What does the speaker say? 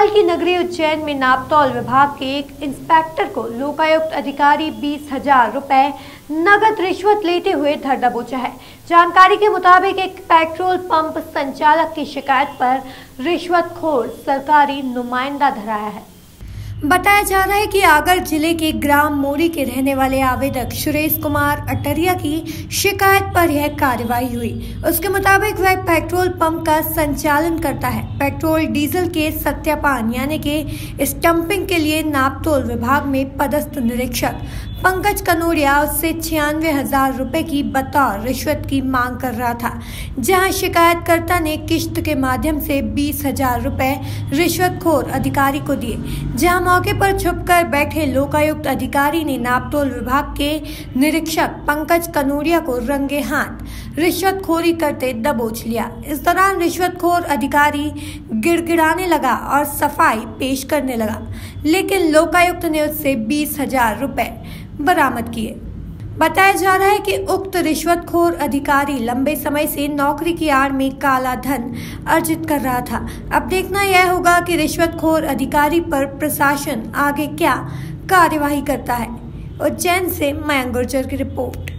महाकाल की नगरी उज्जैन में नापतौल विभाग के एक इंस्पेक्टर को लोकायुक्त अधिकारी 20,000 रुपए नगद रिश्वत लेते हुए धर दबोचा है। जानकारी के मुताबिक एक पेट्रोल पंप संचालक की शिकायत पर रिश्वतखोर सरकारी नुमाइंदा धरा है। बताया जा रहा है कि आगर जिले के ग्राम मोरी के रहने वाले आवेदक सुरेश कुमार अटरिया की शिकायत पर यह कार्रवाई हुई। उसके मुताबिक वह पेट्रोल पंप का संचालन करता है। पेट्रोल डीजल के सत्यापन यानी कि स्टंपिंग के लिए नापतोल विभाग में पदस्थ निरीक्षक पंकज कनोरिया उससे 96,000 रुपए की बतौर रिश्वत की मांग कर रहा था, जहां शिकायतकर्ता ने किश्त के माध्यम से 20,000 रुपए रिश्वतखोर अधिकारी को दिए। जहां मौके पर छुपकर बैठे लोकायुक्त अधिकारी ने नापतोल विभाग के निरीक्षक पंकज कनोरिया को रंगे हाथ रिश्वतखोरी करते दबोच लिया। इस दौरान रिश्वतखोर अधिकारी गिड़गिड़ाने लगा और सफाई पेश करने लगा, लेकिन लोकायुक्त ने उससे 20,000 रुपए बरामद किए। बताया जा रहा है कि उक्त रिश्वतखोर अधिकारी लंबे समय से नौकरी की आड़ में काला धन अर्जित कर रहा था। अब देखना यह होगा कि रिश्वतखोर अधिकारी पर प्रशासन आगे क्या कार्यवाही करता है। उज्जैन से मयंक गुर्जर की रिपोर्ट।